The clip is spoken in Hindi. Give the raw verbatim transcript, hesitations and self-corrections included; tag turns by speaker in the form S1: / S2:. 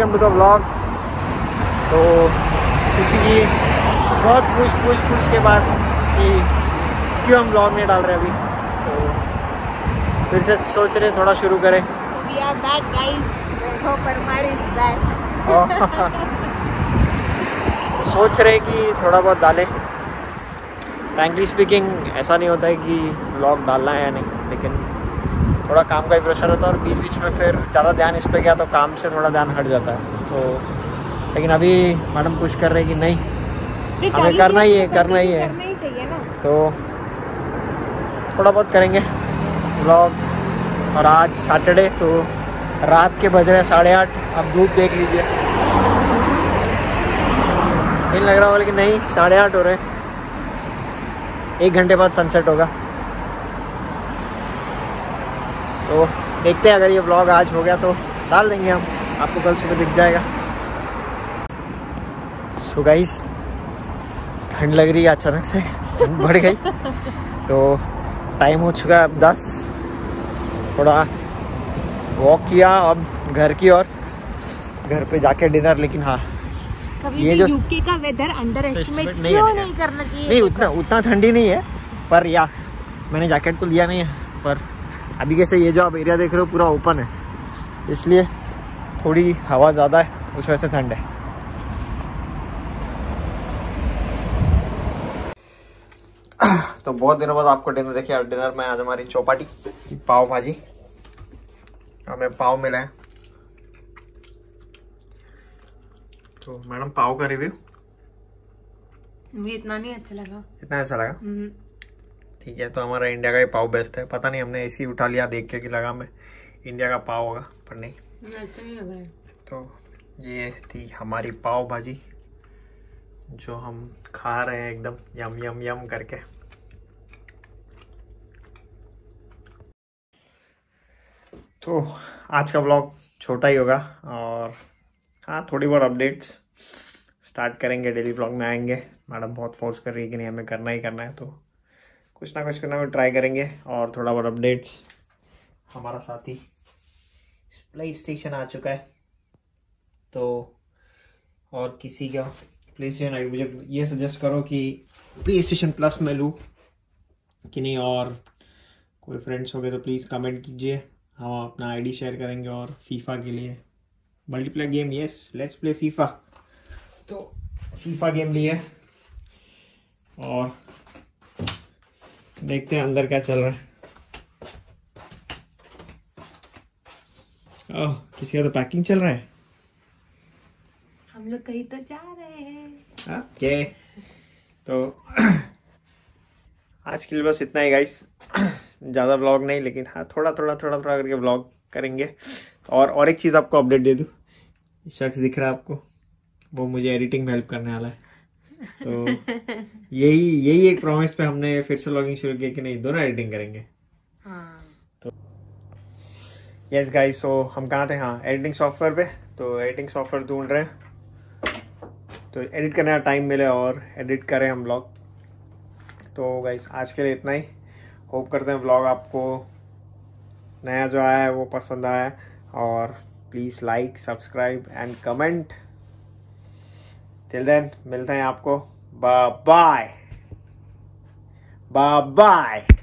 S1: Welcome to the vlog. तो किसी की बहुत पूछ पूछ पूछ के बाद कि क्यों हम व्लॉग नहीं डाल रहे अभी, तो फिर से सोच रहे थोड़ा शुरू करें।
S2: So we are back guys. Waiho Parmar is back.
S1: सोच रहे कि थोड़ा बहुत डालें। फ्रैंकली स्पीकिंग ऐसा नहीं होता है कि व्लॉग डालना है या नहीं, लेकिन थोड़ा काम का ही प्रेशर होता है और बीच बीच में फिर ज़्यादा ध्यान इस पे गया तो काम से थोड़ा ध्यान हट जाता है। तो लेकिन अभी मैडम पुश कर रहे हैं कि नहीं हमें करना ही है करना ही है,
S2: करना ही चाहिए ना।
S1: तो थोड़ा बहुत करेंगे व्लॉग। और आज सैटरडे, तो रात के बज रहे हैं साढ़े आठ। अब धूप देख लीजिए, नहीं लग रहा होगा लेकिन नहीं, साढ़े आठ हो रहे हैं। एक घंटे बाद सनसेट होगा, तो देखते हैं। अगर ये व्लॉग आज हो गया तो डाल देंगे हम, आपको कल सुबह दिख जाएगा। सो गाइस, ठंड लग रही है अचानक से, ठंड बढ़ गई। तो टाइम हो चुका है अब दस। थोड़ा वॉक किया अब घर की ओर, घर पे जाके डिनर। लेकिन हाँ,
S2: कभी
S1: ये
S2: भी
S1: जो
S2: यूके का वेदर अंडर एस्टिमेट
S1: नहीं
S2: क्यों
S1: है,
S2: नहीं करना चाहिए?
S1: नहीं उतना उतना ठंडी नहीं है, पर या मैंने जैकेट तो लिया नहीं है। पर अभी कैसे ये जो आप एरिया देख रहे हो पूरा ओपन है, इसलिए थोड़ी हवा ज़्यादा है, उस वजह से ठंड है। तो बहुत दिनों बाद आपको डिनर देखिए। डिनर में आज हमारी चौपाटी, पाव भाजी, हमें पाव मिला है। तो मैडम पाव का रिव्यू?
S2: मुझे इतना नहीं अच्छा लगा।
S1: इतना अच्छा लगा? ठीक है, तो हमारा इंडिया का ही पाव बेस्ट है। पता नहीं, हमने ऐसे ही उठा लिया देख के कि लगा मैं इंडिया का पाव होगा, पर नहीं,
S2: अच्छा नहीं लग रहा है।
S1: तो ये थी हमारी पाव भाजी जो हम खा रहे हैं एकदम यम यम यम करके। तो आज का व्लॉग छोटा ही होगा, और हाँ थोड़ी बहुत अपडेट्स स्टार्ट करेंगे, डेली व्लॉग में आएंगे। मैडम बहुत फोर्स कर रही है कि नहीं हमें करना ही करना है, तो कुछ ना कुछ करना में ट्राई करेंगे। और थोड़ा बहुत अपडेट्स, हमारा साथी प्ले स्टेशन आ चुका है, तो और किसी का प्ले स्टेशन, मुझे ये सजेस्ट करो कि प्ले स्टेशन प्लस में लूँ कि नहीं, और कोई फ्रेंड्स हो गए तो प्लीज़ कमेंट कीजिए, हम अपना आईडी शेयर करेंगे। और फीफा के लिए multiplayer game, yes let's play FIFA. तो फीफा गेम लिए और देखते हैं अंदर क्या चल रहा है। ओह, किसी का तो पैकिंग चल रहा है।
S2: हम लोग कहीं तो जा रहे हैं।
S1: ओके, तो आज के लिए बस इतना ही गाइस। ज़्यादा व्लॉग नहीं, लेकिन हाँ थोड़ा थोड़ा थोड़ा थोड़ा करके व्लॉग करेंगे। और और एक चीज़ आपको अपडेट दे दूँ, शख्स दिख रहा है आपको, वो मुझे एडिटिंग में हेल्प करने वाला है। तो यही यही एक प्रॉमिस पे हमने फिर से व्लॉगिंग शुरू किया कि नहीं दोनों एडिटिंग करेंगे।
S2: हाँ।
S1: तो यस गाइस, सो हम कहाँ थे? हाँ, एडिटिंग सॉफ्टवेयर पे। तो एडिटिंग सॉफ्टवेयर ढूंढ रहे हैं, तो एडिट करने का टाइम मिले और एडिट करें हम व्लॉग। तो गाइस आज के लिए इतना ही। होप करते हैं व्लॉग आपको नया जो आया है वो पसंद आया, और please like, subscribe and comment. Till then मिलते हैं आपको। Bye bye bye bye.